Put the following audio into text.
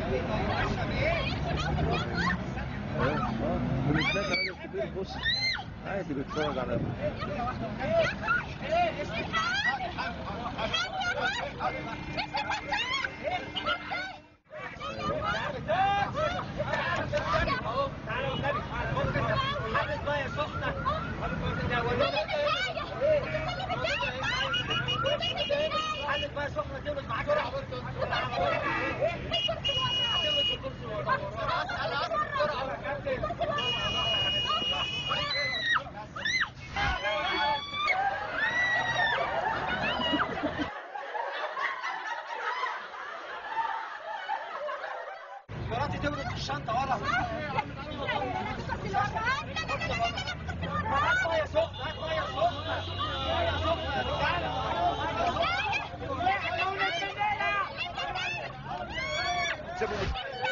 من هناك راجل كبير بص عادي بيتفرج على مراتي تولد في الشنطة ورا. هات مية سخنة، هات مية سخنة، مية سخنة يا رجالة.